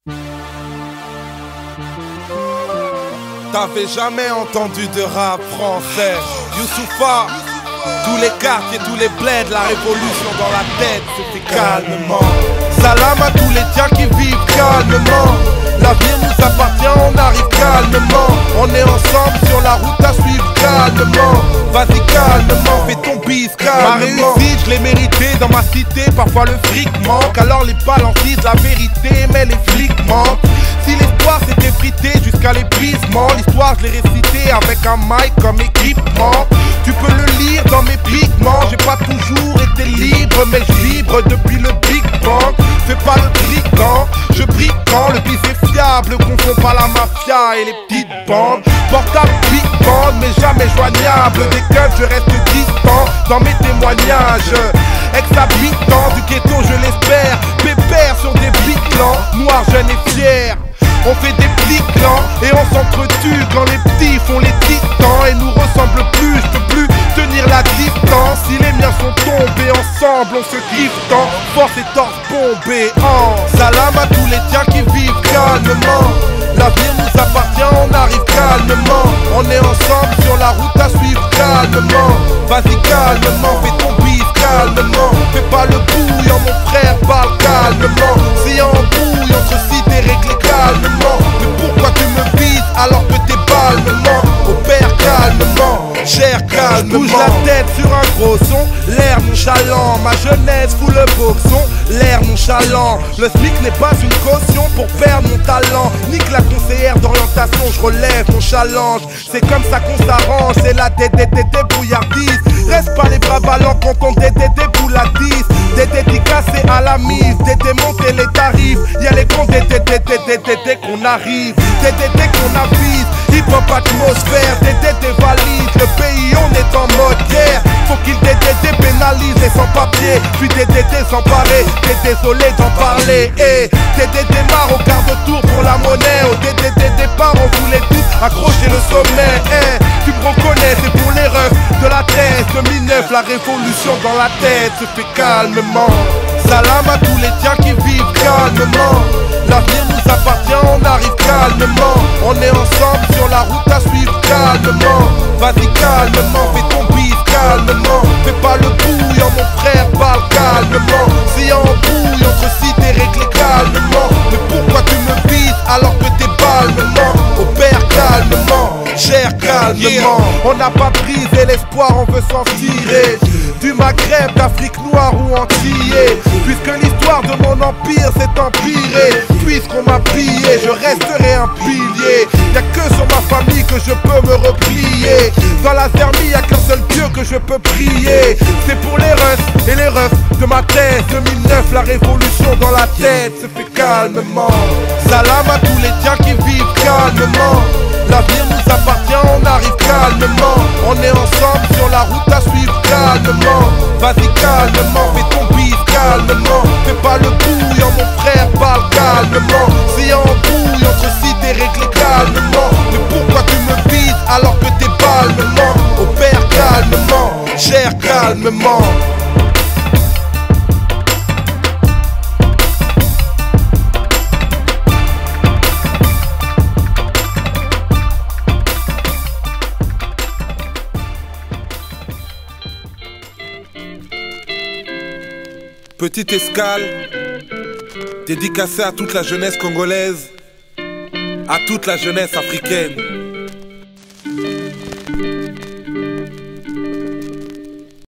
T'avais jamais entendu de rap français. Youssoupha, tous les quartiers, tous les bleds, la révolution dans la tête, c'était calmement. Salam à tous les tiens qui vivent calmement. L'avenir nous appartient, on arrive calmement. On est ensemble sur la route à suivre calmement. Vas-y calmement, fais ton bis calmement. Ma réussite, je l'ai méritée dans ma cité. Parfois le fric manque, alors les balances disent la vérité, mais les flics manquent. Si l'espoir s'est effrité jusqu'à l'épuisement, l'histoire je l'ai récitée avec un mic comme équipement. Tu peux le lire dans mes pigments. J'ai pas toujours été libre, mais je vibre depuis le Big Bang. Fais pas le brigand, je brille quand le bis est fiable. Confonds pas la mafia et les petites bandes. Portable Big Band, mais jamais joignable. Des keufs, je reste distant dans mes témoignages. Ex-habitant du ghetto, je l'espère. Pépère sur des biclans, noirs, jeunes et fiers. On fait des petits clans et on s'entretue quand les petits font les titans et nous ressemblent plus, je peux plus tenir la distance. Si les miens sont tombés ensemble, on se kiffe tant, force et torse bombés en. Salam à tous les tiens qui vivent calmement. L'avenir nous appartient, on arrive calmement. On est ensemble sur la route à suivre calmement. Vas-y calmement, fais ton bis calmement. Fais pas le bouillon mon frère, parle calmement. Si y'a un bouillon entre cités réglé calmement. Mais pourquoi tu me vises alors que t'es balmement? Opère calmement, cher calmement. Bouge la tête sur un gros son, l'air nonchalant. Ma jeunesse fout le boxon, l'air nonchalant. Le SMIC n'est pas une caution pour perdre mon talent. Nique la conseillère d'orientation, je relève mon challenge. C'est comme ça qu'on s'arrange, c'est la débrouillardise. Reste pas les bras ballants quand on débouladise. Des dédicacés à la mise, des démonter les tarifs. Y'a les comptes des qu'on arrive, des qu'on avise. Hip-hop atmosphère, des valises. Le pays on est en mode guerre. Faut qu'il pénalise les sans-papiers. Puis des désemparés, t'es désolé d'en parler. Et des marre au quart de tour pour la monnaie. Au départ on voulait tous accrocher le sommet. Tu me reconnais, c'est pour les refs de la 13 2009, la révolution dans la tête se fait calmement. Salam à tous les tiens qui vivent calmement. L'avenir nous appartient, on arrive calmement. On est ensemble sur la route à suivre calmement. Vas-y calmement, fais ton bis calmement. Fais pas le bouillon mon frère, parle calmement. Si y'a un bouillon entre cités réglé calmement. Mais pourquoi tu me vises alors que t'es balmement? Opère calmement, cher calmement. On n'a pas brisé l'espoir, on veut s'en tirer. Du Maghreb, d'Afrique noire ou antillais. Puisque l'histoire de mon empire s'est empirée. Puisqu'on m'a pillé, je resterai un pilier. Y'a que sur ma famille que je peux me replier. Dans la zermie, y'a qu'un seul Dieu que je peux prier. C'est pour les refs et les refs de ma tête. 2009, la révolution dans la tête se fait calmement. Salam à tous les tiens qui vivent calmement. L'avenir nous appartient, on arrive calmement. On est ensemble sur la route à suivre calmement. Vas-y calmement, fais ton bis calmement. Fais pas le bouillon mon frère, parle calmement. Si y'a un bouillon entre cités réglé calmement. Mais pourquoi tu me vises alors que t'es balmement? Opère calmement, cher calmement. Petite escale, dédicacée à toute la jeunesse congolaise, à toute la jeunesse africaine.